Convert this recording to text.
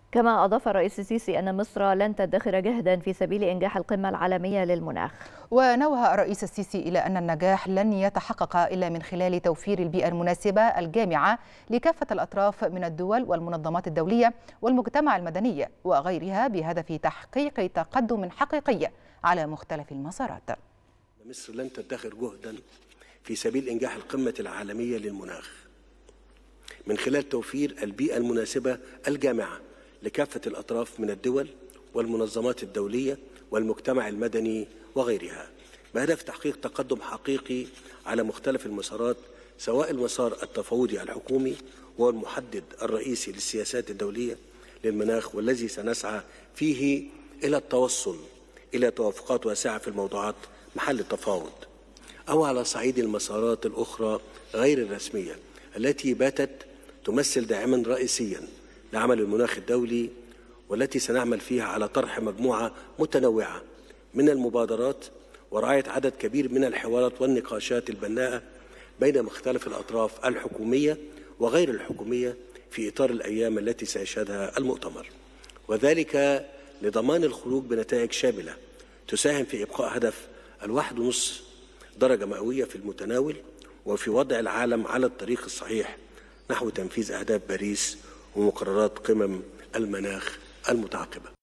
كما أضاف الرئيس السيسي أن مصر لن تدخر جهدا في سبيل إنجاح القمة العالمية للمناخ. ونوه الرئيس السيسي إلى أن النجاح لن يتحقق إلا من خلال توفير البيئة المناسبة الجامعة لكافة الأطراف من الدول والمنظمات الدولية والمجتمع المدني وغيرها بهدف تحقيق تقدم حقيقي على مختلف المسارات. مصر لن تدخر جهدا في سبيل إنجاح القمة العالمية للمناخ من خلال توفير البيئة المناسبة الجامعة لكافة الأطراف من الدول والمنظمات الدولية والمجتمع المدني وغيرها بهدف تحقيق تقدم حقيقي على مختلف المسارات، سواء المسار التفاوضي الحكومي وهو المحدد الرئيسي للسياسات الدولية للمناخ والذي سنسعى فيه إلى التوصل إلى توافقات واسعة في الموضوعات محل التفاوض، أو على صعيد المسارات الأخرى غير الرسمية التي باتت تمثل داعما رئيسيا لعمل المناخ الدولي، والتي سنعمل فيها على طرح مجموعة متنوعة من المبادرات ورعاية عدد كبير من الحوارات والنقاشات البناءة بين مختلف الأطراف الحكومية وغير الحكومية في إطار الأيام التي سيشهدها المؤتمر، وذلك لضمان الخروج بنتائج شاملة تساهم في إبقاء هدف 1.5 درجة مئوية في المتناول، وفي وضع العالم على الطريق الصحيح نحو تنفيذ أهداف باريس ومقررات قمم المناخ المتعاقبة.